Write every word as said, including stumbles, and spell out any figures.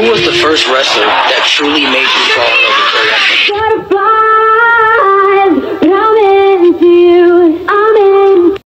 Who was the first wrestler that truly made you fall